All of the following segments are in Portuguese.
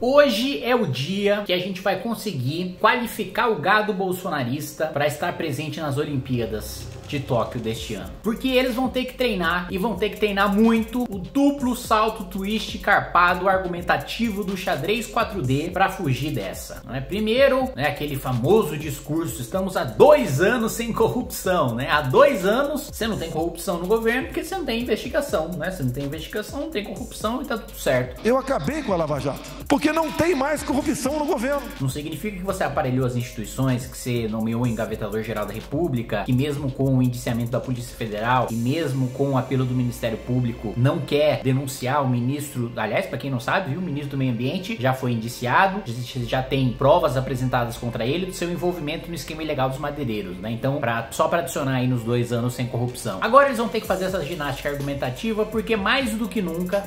Hoje é o dia que a gente vai conseguir qualificar o gado bolsonarista para estar presente nas Olimpíadas de Tóquio deste ano. Porque eles vão ter que treinar e vão ter que treinar muito o duplo salto twist carpado argumentativo do xadrez 4D para fugir dessa. Primeiro, aquele famoso discurso, estamos há 2 anos sem corrupção, Há 2 anos você não tem corrupção no governo porque você não tem investigação, Você não tem investigação, não tem corrupção e tá tudo certo. Eu acabei com a Lava Jato, porque não tem mais corrupção no governo. Não significa que você aparelhou as instituições, que você nomeou o engavetador-geral da República, que mesmo com o indiciamento da Polícia Federal e mesmo com o apelo do Ministério Público não quer denunciar o ministro, aliás, para quem não sabe, o ministro do Meio Ambiente já foi indiciado, já tem provas apresentadas contra ele do seu envolvimento no esquema ilegal dos madeireiros, Então, só para adicionar aí nos 2 anos sem corrupção. Agora eles vão ter que fazer essa ginástica argumentativa porque mais do que nunca,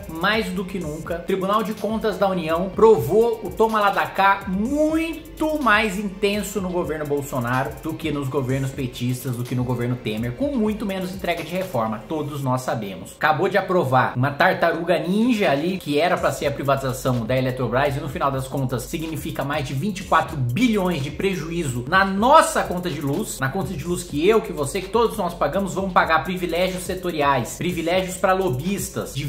o Tribunal de Contas da União provou o toma lá da cá muito mais intenso no governo Bolsonaro do que nos governos petistas, do que no governo Temer, com muito menos entrega de reforma, todos nós sabemos. Acabou de aprovar uma tartaruga ninja ali, que era para ser a privatização da Eletrobras e no final das contas significa mais de 24 bilhões de prejuízo na nossa conta de luz, na conta de luz que eu, que você, que todos nós pagamos, vamos pagar privilégios setoriais, privilégios para lobistas de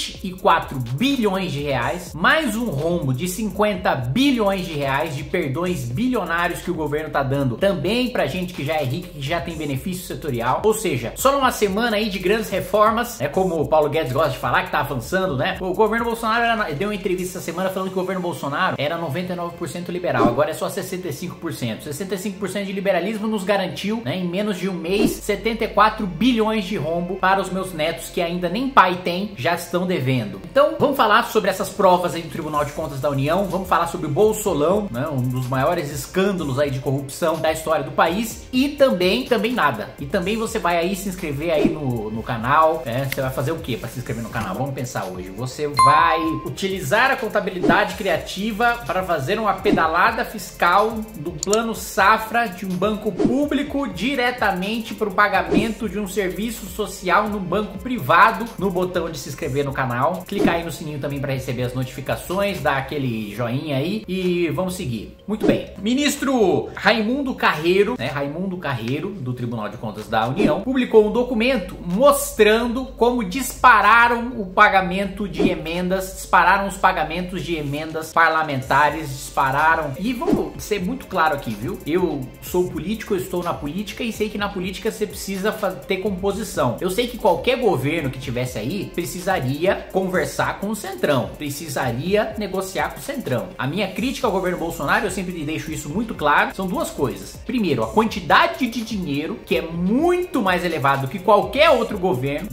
24 bilhões de reais, mais um rombo de 50 bilhões de reais de perdões bilionários que o governo tá dando também pra gente que já é rica, que já tem benefício setorial. Ou seja, só numa semana aí de grandes reformas, como o Paulo Guedes gosta de falar que tá avançando, O governo Bolsonaro deu uma entrevista essa semana falando que o governo Bolsonaro era 99% liberal, agora é só 65%. 65% de liberalismo nos garantiu, em menos de um mês, 74 bilhões de rombo para os meus netos que ainda nem pai tem, já estão devendo. Então, vamos falar sobre essas provas aí do Tribunal de Contas da União, vamos falar sobre o Bolsolão, um dos maiores escândalos aí de corrupção da história do país e também nada. E também você vai aí se inscrever aí no canal, Você vai fazer o que para se inscrever no canal? Vamos pensar hoje. Você vai utilizar a contabilidade criativa para fazer uma pedalada fiscal do plano safra de um banco público diretamente para o pagamento de um serviço social no banco privado, no botão de se inscrever no canal. Clicar aí no sininho também para receber as notificações, dar aquele joinha aí e vamos seguir. Muito bem. Ministro Raimundo Carreiro, Raimundo Carreiro, do Tribunal de Contas da União, publicou um documento mostrando como dispararam o pagamento de emendas, dispararam os pagamentos de emendas parlamentares, dispararam. E vamos ser muito claro aqui, viu? Eu sou político, eu estou na política e sei que na política você precisa ter composição. Eu sei que qualquer governo que tivesse aí precisaria conversar com o Centrão, precisaria negociar com o Centrão. A minha crítica ao governo Bolsonaro, eu sempre deixo isso muito claro, são 2 coisas. Primeiro, a quantidade de dinheiro, que é muito mais elevado do que qualquer outro governo,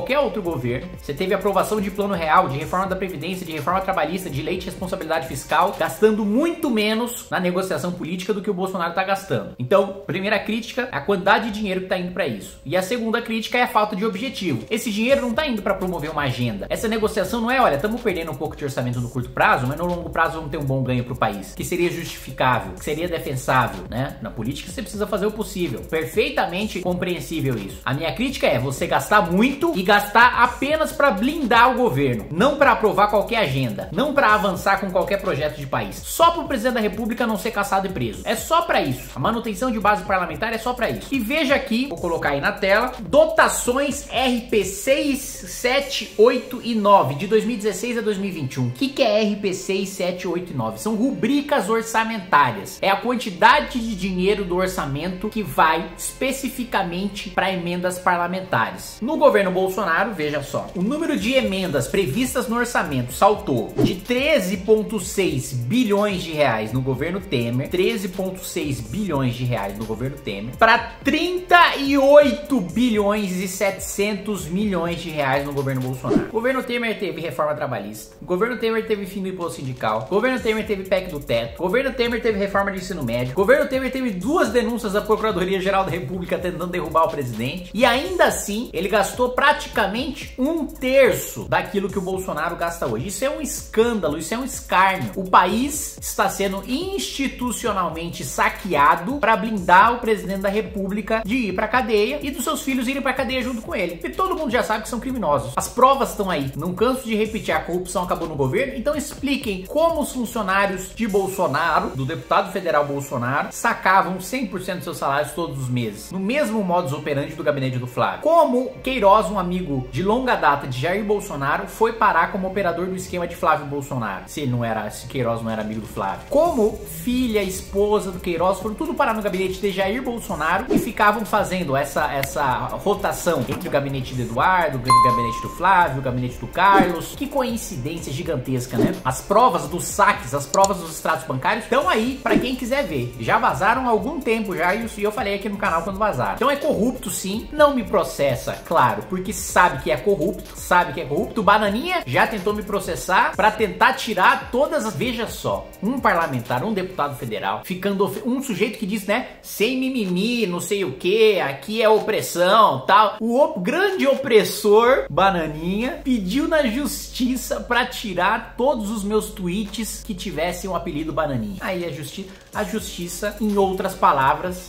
Você teve aprovação de plano real, de reforma da Previdência, de reforma trabalhista, de lei de responsabilidade fiscal, gastando muito menos na negociação política do que o Bolsonaro tá gastando. Então, primeira crítica é a quantidade de dinheiro que tá indo para isso. E a segunda crítica é a falta de objetivo. Esse dinheiro não tá indo para promover uma agenda. Essa negociação não é, olha, estamos perdendo um pouco de orçamento no curto prazo, mas no longo prazo vamos ter um bom ganho pro país, que seria justificável, que seria defensável, Na política você precisa fazer o possível. Perfeitamente compreensível isso. A minha crítica é você gastar muito e gastar apenas para blindar o governo, não para aprovar qualquer agenda, não para avançar com qualquer projeto de país. Só para o presidente da República não ser caçado e preso. É só para isso. A manutenção de base parlamentar é só para isso. E veja aqui, vou colocar aí na tela, dotações RP6, 7, 8 e 9 de 2016 a 2021. O que é RP6, 7, 8 e 9? São rubricas orçamentárias. É a quantidade de dinheiro do orçamento que vai especificamente para emendas parlamentares. No governo Bolsonaro, veja só, o número de emendas previstas no orçamento saltou de 13,6 bilhões de reais no governo Temer, 13,6 bilhões de reais no governo Temer, para 38 bilhões e 700 milhões de reais no governo Bolsonaro. O governo Temer teve reforma trabalhista, o governo Temer teve fim do imposto sindical, o governo Temer teve PEC do teto, o governo Temer Temer teve reforma de ensino médio. O governo Temer teve 2 denúncias da Procuradoria-Geral da República tentando derrubar o presidente. E ainda assim, ele gastou praticamente 1/3 daquilo que o Bolsonaro gasta hoje. Isso é um escândalo, isso é um escárnio. O país está sendo institucionalmente saqueado para blindar o presidente da República de ir pra cadeia e dos seus filhos irem pra cadeia junto com ele. E todo mundo já sabe que são criminosos. As provas estão aí. Não canso de repetir, a corrupção acabou no governo. Então expliquem como os funcionários de Bolsonaro, do deputado federal Bolsonaro, sacavam 100% dos seus salários todos os meses. No mesmo modus operandi do gabinete do Flávio. Como Queiroz, um amigo de longa data de Jair Bolsonaro, foi parar como operador do esquema de Flávio Bolsonaro. Se Queiroz não era amigo do Flávio. Como filha, esposa do Queiroz foram tudo parar no gabinete de Jair Bolsonaro e ficavam fazendo essa rotação entre o gabinete do Eduardo, o gabinete do Flávio, o gabinete do Carlos. Que coincidência gigantesca, né? As provas dos saques, as provas dos extratos bancários estão aí pra quem quiser ver. Já vazaram há algum tempo já e eu falei aqui no canal quando vazaram. Então é corrupto sim, não me processa, claro, porque sabe que é corrupto. O Bananinha já tentou me processar pra tentar tirar todas as... Veja só, um parlamentar, um deputado federal, ficando... Um sujeito que diz, né, sem mimimi, não sei o que, aqui é opressão, tal. O grande opressor, Bananinha, pediu na justiça pra tirar todos os meus tweets que tivessem o apelido Bananinha. Aí a justiça, em outras palavras,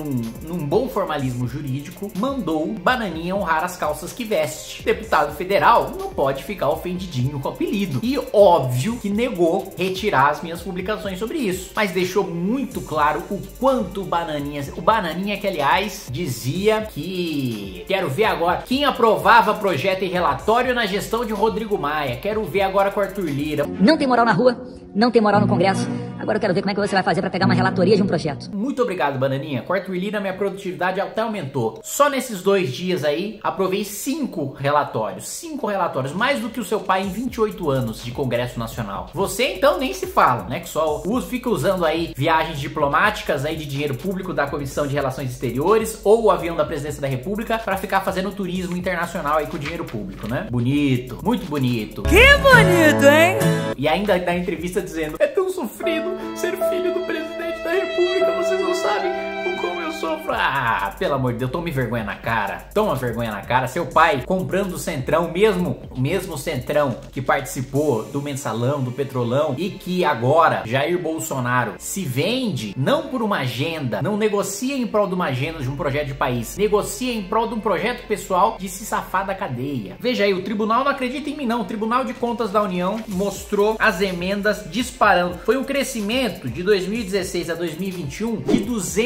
num bom formalismo jurídico, mandou Bananinha honrar as calças que veste. Deputado federal não pode ficar ofendidinho com o apelido. E óbvio que negou retirar as minhas publicações sobre isso. Mas deixou muito claro o quanto o Bananinha que aliás dizia que quero ver agora quem aprovava projeto e relatório na gestão de Rodrigo Maia. Quero ver agora com Arthur Lira. Não tem moral na rua, não tem moral no Congresso. Agora eu quero ver como é que você vai fazer para pegar uma relatoria de um projeto. Muito obrigado, Bananinha. Com Arthur Lira, minha produtividade até aumentou. Só nesses 2 dias aí, aprovei 5 relatórios. 5 relatórios, mais do que o seu pai em 28 anos de Congresso Nacional. Você, então, nem se fala, né? Que só fica usando aí viagens diplomáticas aí de dinheiro público da Comissão de Relações Exteriores ou o avião da Presidência da República para ficar fazendo turismo internacional aí com dinheiro público, né? Bonito, muito bonito. Que bonito, hein? E ainda dá entrevista dizendo: é tão sofrido ser filho do presidente da República, vocês não sabem o como eu sofro. Ah, pelo amor de Deus, toma vergonha na cara. Toma vergonha na cara. Seu pai comprando o Centrão, o mesmo Centrão que participou do Mensalão, do Petrolão, e que agora Jair Bolsonaro se vende não por uma agenda, não negocia em prol de uma agenda de um projeto de país, negocia em prol de um projeto pessoal de se safar da cadeia. Veja aí, o tribunal não acredita em mim não. O Tribunal de Contas da União mostrou as emendas disparando. Foi um crescimento de 2016 a 2021 de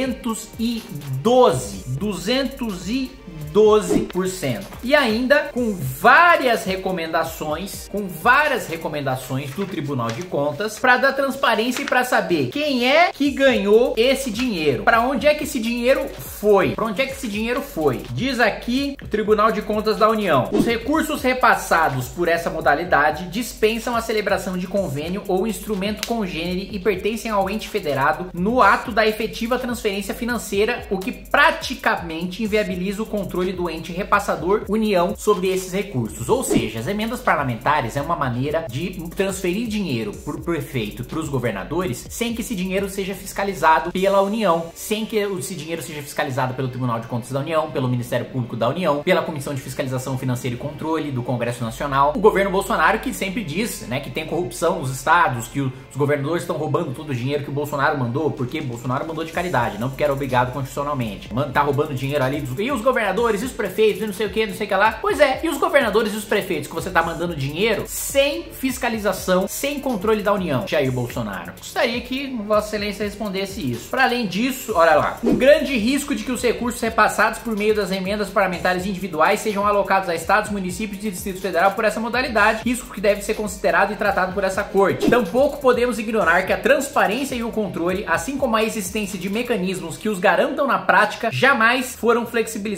212%. E ainda com várias recomendações do Tribunal de Contas para dar transparência e para saber quem é que ganhou esse dinheiro, para onde é que esse dinheiro foi, Diz aqui o Tribunal de Contas da União: os recursos repassados por essa modalidade dispensam a celebração de convênio ou instrumento congênere e pertencem ao ente federado no ato da efetiva transferência financeira, o que praticamente inviabiliza o controle do ente repassador União sobre esses recursos. Ou seja, as emendas parlamentares é uma maneira de transferir dinheiro para o prefeito e para os governadores sem que esse dinheiro seja fiscalizado pela União, sem que esse dinheiro seja fiscalizado pelo Tribunal de Contas da União, pelo Ministério Público da União, pela Comissão de Fiscalização Financeira e Controle do Congresso Nacional. O governo Bolsonaro que sempre diz, né, que tem corrupção nos estados, que os governadores estão roubando todo o dinheiro que o Bolsonaro mandou, porque Bolsonaro mandou de caridade, não porque era obrigado constitucionalmente. Tá roubando dinheiro ali e os governadores e os prefeitos e não sei o que, não sei o que lá. Pois é, e os governadores e os prefeitos que você tá mandando dinheiro sem fiscalização, sem controle da União, Jair Bolsonaro? Gostaria que Vossa Excelência respondesse isso. Para além disso, olha lá, um grande risco de que os recursos repassados por meio das emendas parlamentares individuais sejam alocados a estados, municípios e Distrito Federal por essa modalidade, risco que deve ser considerado e tratado por essa corte. Tampouco podemos ignorar que a transparência e o controle, assim como a existência de mecanismos que os garantam na prática, jamais foram flexibilizados no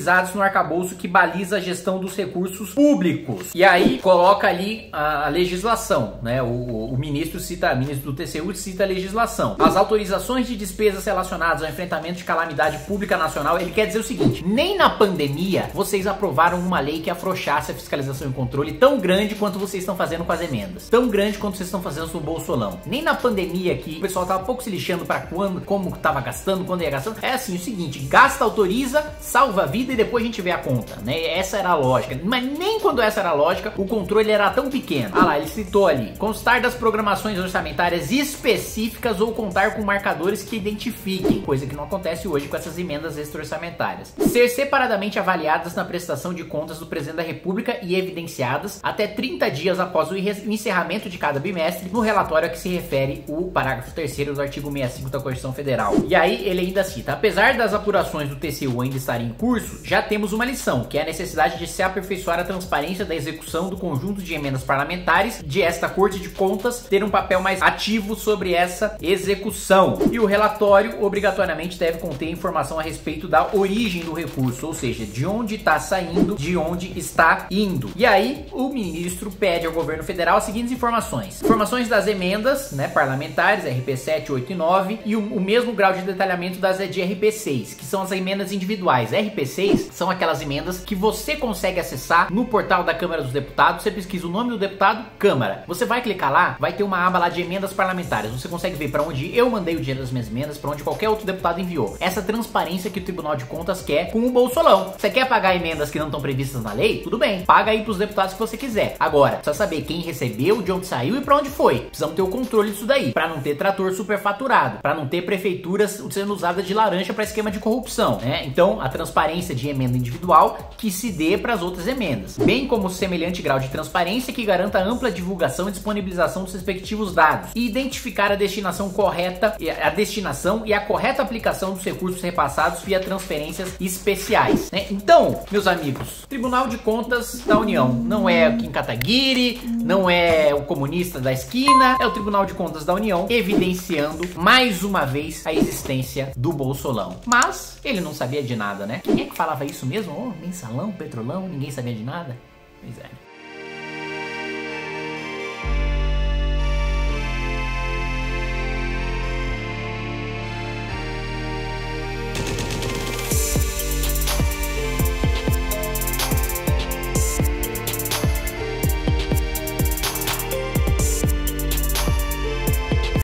no arcabouço que baliza a gestão dos recursos públicos. E aí coloca ali a legislação, né? O ministro do TCU cita a legislação. As autorizações de despesas relacionadas ao enfrentamento de calamidade pública nacional. Ele quer dizer o seguinte: nem na pandemia vocês aprovaram uma lei que afrouxasse a fiscalização e controle tão grande quanto vocês estão fazendo com as emendas, tão grande quanto vocês estão fazendo no Bolsolão. Nem na pandemia, que o pessoal tava pouco se lixando para quando, como tava gastando, quando ia gastando. É assim, o seguinte: gasta, autoriza, salva a vida e depois a gente vê a conta, né? Essa era a lógica. Mas nem quando essa era a lógica, o controle era tão pequeno. Ah lá, ele citou ali: constar das programações orçamentárias específicas ou contar com marcadores que identifiquem, coisa que não acontece hoje com essas emendas extra-orçamentárias. Ser separadamente avaliadas na prestação de contas do Presidente da República e evidenciadas até 30 dias após o encerramento de cada bimestre no relatório a que se refere o parágrafo 3º do artigo 65 da Constituição Federal. E aí ele ainda cita: apesar das apurações do TCU ainda estarem em curso, já temos uma lição, que é a necessidade de se aperfeiçoar a transparência da execução do conjunto de emendas parlamentares, de esta Corte de Contas ter um papel mais ativo sobre essa execução. E o relatório obrigatoriamente deve conter informação a respeito da origem do recurso, ou seja, de onde está saindo, de onde está indo. E aí o ministro pede ao governo federal as seguintes informações: informações das emendas, né, parlamentares, RP7, 8 e 9, e o mesmo grau de detalhamento das de RP6, que são as emendas individuais. RP6 são aquelas emendas que você consegue acessar no portal da Câmara dos Deputados. Você pesquisa o nome do deputado, Câmara. Você vai clicar lá, vai ter uma aba lá de emendas parlamentares. Você consegue ver para onde eu mandei o dinheiro das minhas emendas, para onde qualquer outro deputado enviou. Essa transparência que o Tribunal de Contas quer com o Bolsolão. Você quer pagar emendas que não estão previstas na lei? Tudo bem, paga aí pros deputados que você quiser. Agora, precisa saber quem recebeu, de onde saiu e para onde foi. Precisamos ter o controle disso daí, para não ter trator superfaturado, para não ter prefeituras sendo usadas de laranja para esquema de corrupção, né? Então, a transparência de emenda individual que se dê para as outras emendas, bem como semelhante grau de transparência que garanta ampla divulgação e disponibilização dos respectivos dados, e identificar a destinação correta, e a correta aplicação dos recursos repassados via transferências especiais, né? Então, meus amigos, Tribunal de Contas da União não é o Kim Kataguiri, não é o comunista da esquina, é o Tribunal de Contas da União evidenciando mais uma vez a existência do Bolsolão. Mas ele não sabia de nada, né? Quem é que falava isso mesmo? Oh, mensalão, petrolão, ninguém sabia de nada? Pois é.